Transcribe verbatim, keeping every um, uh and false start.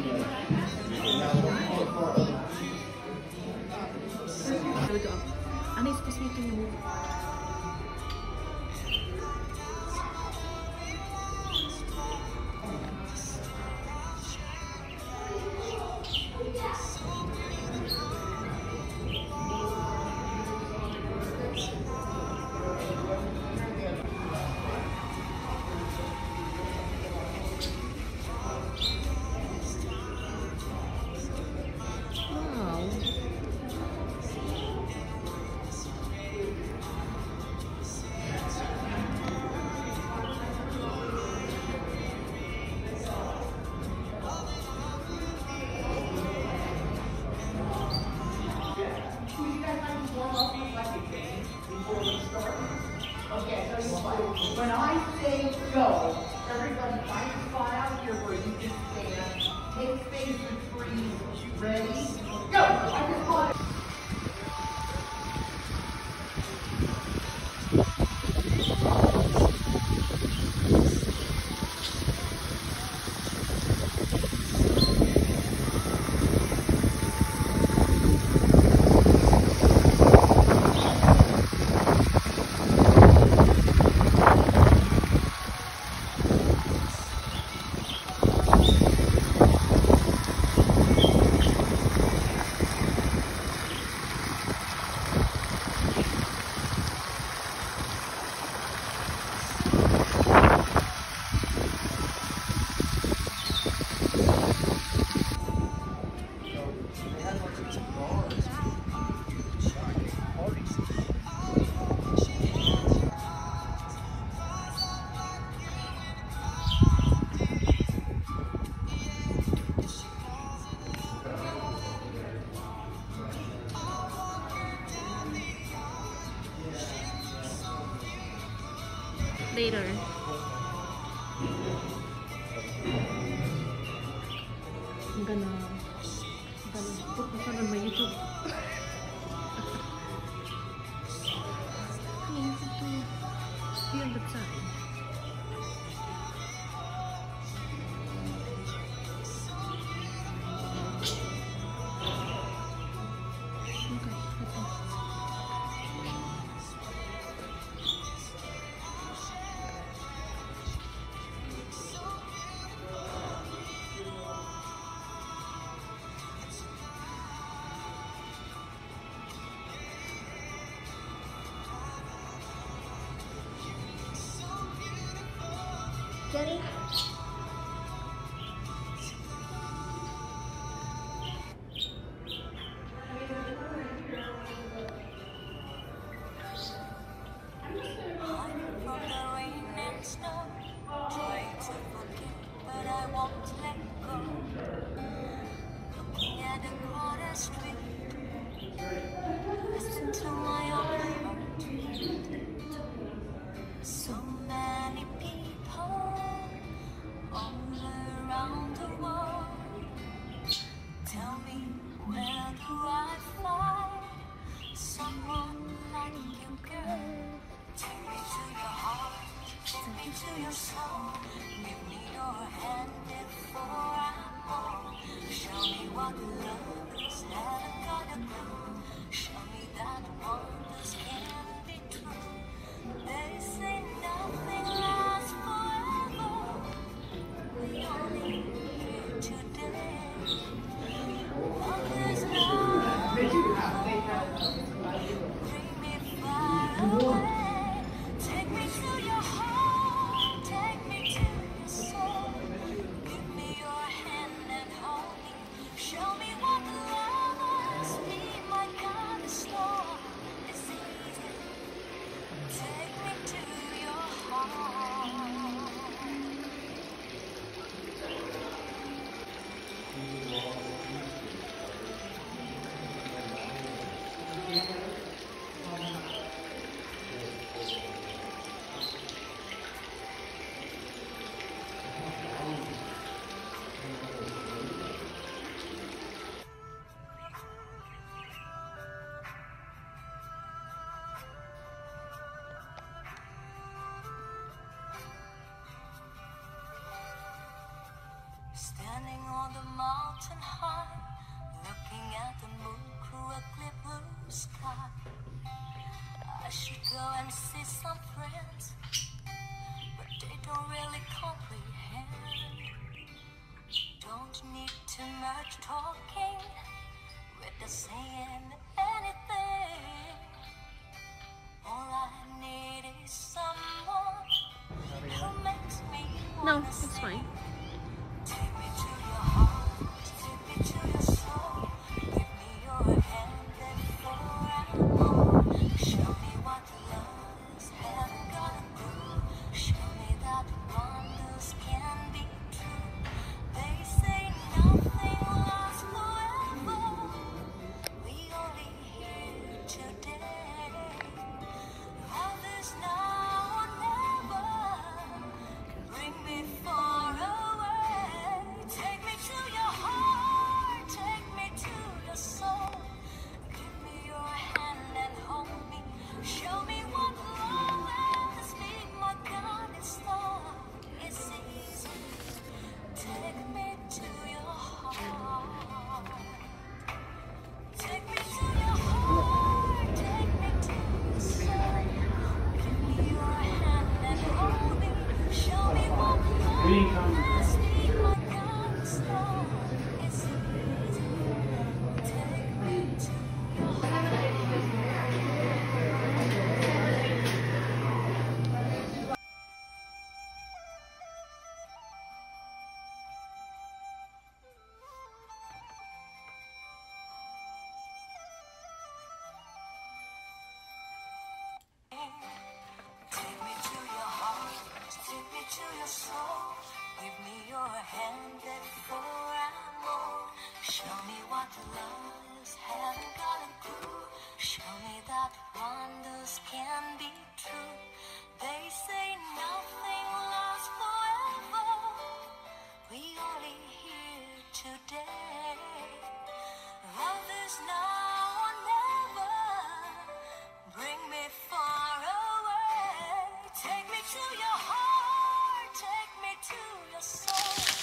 Ano yung specific mo? When I say go, everybody find a spot out here where you can stand. Take space between. Ready? Go! I just want it. Later. Ang gana. Ang gana. Put mo sana may YouTube. Ano yung ito? Yung ba't sa akin? Jenny? Take me to your soul, give me your Standing on the mountain high, looking at the moon through a clear blue sky. I should go and see some friends, but they don't really comprehend. Don't need too much talking, without saying anything. All I need is someone who makes me No, wanna it's sing. fine. Take me to your heart, take me to your soul. Give me your hand and forevermore. Show me what love is, haven't got a clue. Show me that wonders can be true. They say nothing lasts forever. We only here today. Love is now or never. Bring me far away. Take me to your heart. Take me to your soul. Give me your hand and hold me. Show me what love is. Be my guiding star. It's easy. Take me to your heart. Take me to your heart. Take me to your soul. Give me your hand and hold me. Show me what love is. Be my guiding star. It's easy. Take me to your heart. Take me to your heart, take me to your soul. Give me your hand and forevermore. Show me what love is, haven't got a clue. Show me that wonders can be true. They say nothing lasts forever. We only here today. Love is now or never. Bring me far away. Take me to your heart. Take me to your soul.